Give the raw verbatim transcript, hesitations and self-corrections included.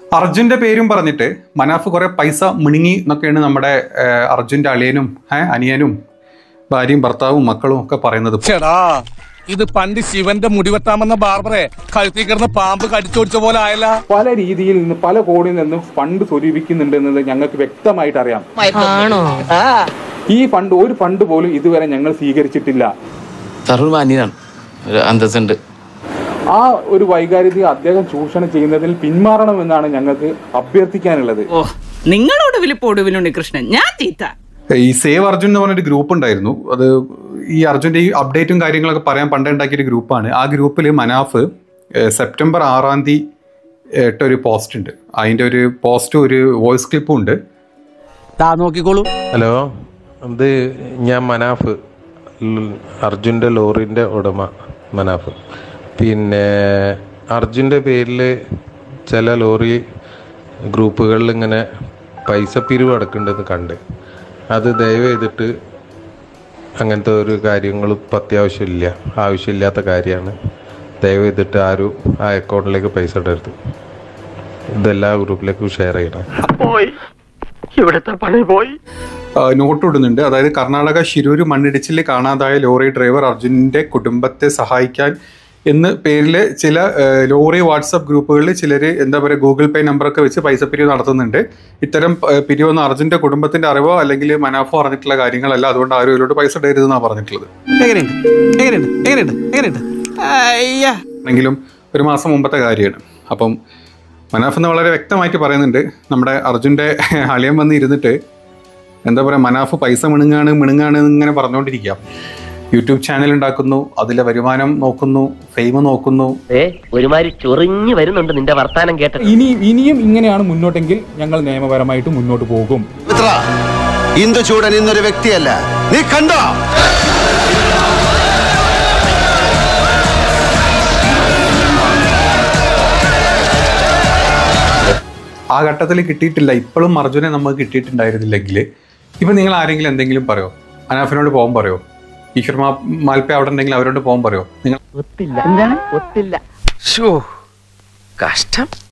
അർജുൻ്റെ പേരും പറഞ്ഞിട്ട് മനാഫ് കുറെ പൈസ മിണുങ്ങി എന്നൊക്കെയാണ് നമ്മുടെ അർജുൻ്റെ അളിയനും അനിയനും ഭാര്യയും ഭർത്താവും മക്കളും ഒക്കെ പറയുന്നത്. ഇത് പണ്ട് ശിവന്റെ മുടിവെട്ടാമെന്ന ബാർബറെ കഴുത്തി കിടന്ന് പാമ്പ് കടിച്ചോടിച്ച പോലെ ആയല്ല. പല രീതിയിൽ നിന്ന് പല കോണിൽ നിന്നും ഫണ്ട് സ്വരൂപിക്കുന്നുണ്ട് എന്നത് ഞങ്ങൾക്ക് വ്യക്തമായിട്ട് അറിയാം. ഈ ഫണ്ട് ഒരു ഫണ്ട് പോലും ഇതുവരെ ഞങ്ങൾ സ്വീകരിച്ചിട്ടില്ല. ആ ഒരു വൈകാരിക അദ്ദേഹം ചൂഷണം ചെയ്യുന്നതിൽ പിന്മാറണമെന്നാണ് ഞങ്ങൾക്ക് അഭ്യർത്ഥിക്കാനുള്ളത്. നിങ്ങളോട് വിളിപ്പോടുവിലുണ്ട് കൃഷ്ണൻ, ഞാൻ തീറ്റ. ഈ സേവ് അർജുൻ എന്ന് പറഞ്ഞൊരു ഗ്രൂപ്പ് ഉണ്ടായിരുന്നു. അത് ഈ അർജുൻ്റെ ഈ അപ്ഡേറ്റും കാര്യങ്ങളൊക്കെ പറയാൻ പണ്ടേ ഉണ്ടാക്കിയൊരു ഗ്രൂപ്പാണ്. ആ ഗ്രൂപ്പിൽ മനാഫ് സെപ്റ്റംബർ ആറാം തീയതി ഇട്ടൊരു പോസ്റ്റ് ഉണ്ട്. അതിൻ്റെ ഒരു പോസ്റ്റും ഒരു വോയിസ് ക്ലിപ്പും ഉണ്ട്. നോക്കിക്കോളൂ. ഹലോ, ഇത് ഞാൻ മനാഫ്, അർജുൻ്റെ ലോറിൻ്റെ ഉടമ മനാഫ്. പിന്നെ അർജുൻ്റെ പേരിൽ ചില ലോറി ഗ്രൂപ്പുകളിൽ ഇങ്ങനെ പൈസ പിരിവ് അടക്കുന്നുണ്ടെന്ന് കണ്ട്, അത് ദയവ് ചെയ്തിട്ട് അങ്ങനത്തെ ഒരു കാര്യങ്ങൾ ഇപ്പം അത്യാവശ്യമില്ല, ആവശ്യമില്ലാത്ത കാര്യമാണ്. ദയവ് ചെയ്തിട്ട് ആരും ആ അക്കൗണ്ടിലേക്ക് പൈസ ഇടരുത്. ഇതെല്ലാ ഗ്രൂപ്പിലേക്കും ഷെയർ ചെയ്യണം. ഇവിടുത്തെ പണി പോയി. നോട്ട് ഇടുന്നുണ്ട്. അതായത് കർണാടക ശിരൂർ മണ്ണിടിച്ചിൽ കാണാതായ ലോറി ഡ്രൈവർ അർജുൻ്റെ കുടുംബത്തെ സഹായിക്കാൻ എന്ന പേരിൽ ചില ലോറി വാട്സപ്പ് ഗ്രൂപ്പുകളിൽ ചിലർ എന്താ പറയുക ഗൂഗിൾ പേ നമ്പറൊക്കെ വെച്ച് പൈസ പിരിവ് നടത്തുന്നുണ്ട്. ഇത്തരം പിരിവൊന്നും അർജുൻ്റെ കുടുംബത്തിൻ്റെ അറിവോ അല്ലെങ്കിൽ മനാഫോ പറഞ്ഞിട്ടുള്ള കാര്യങ്ങളല്ല. അതുകൊണ്ട് ആരും ഇതിലോട്ട് പൈസ ഇടരുതെന്നാണ് പറഞ്ഞിട്ടുള്ളത്. എങ്കിലും ഒരു മാസം മുമ്പത്തെ കാര്യമാണ്. അപ്പം മനാഫ് എന്ന് വളരെ വ്യക്തമായിട്ട് പറയുന്നുണ്ട്. നമ്മുടെ അർജുൻ്റെ അളിയൻ വന്ന് ഇരുന്നിട്ട് എന്താ പറയുക, മനാഫ് പൈസ മിണുങ്ങാണ് മിണുങ്ങാണ് ഇങ്ങനെ പറഞ്ഞുകൊണ്ടിരിക്കുക. യൂട്യൂബ് ചാനൽ ഉണ്ടാക്കുന്നു, അതിലെ വരുമാനം നോക്കുന്നു, ഫെയിം നോക്കുന്നു. ഒരുമാതിരി ചൊറിഞ്ഞു വരുന്നുണ്ട് നിന്റെ വർത്താനം കേട്ട. ഇനി ഇനിയും ഇങ്ങനെയാണ് മുന്നോട്ടെങ്കിൽ ഞങ്ങൾ നിയമപരമായിട്ട് മുന്നോട്ട് പോകും. ഇന്ദുചൂടൻ ഇന്നൊരു വ്യക്തിയല്ല, നീ കണ്ടോ? ആ ഘട്ടത്തിൽ കിട്ടിയിട്ടില്ല. ഇപ്പോഴും അർജുനെ നമുക്ക് കിട്ടിയിട്ടുണ്ടായിരുന്നില്ലെങ്കിൽ ഇപ്പം നിങ്ങൾ ആരെങ്കിലും എന്തെങ്കിലും പറയോ? മനാഫിനോട് പോകാൻ പറയോ? ഈശ്വർ മാൽപ്പ അവിടെ ഉണ്ടെങ്കിൽ അവരോട് പോകാൻ പറയോ? നിങ്ങൾ ഒത്തില്ല. എന്താണ് ഒത്തില്ല? കഷ്ടം.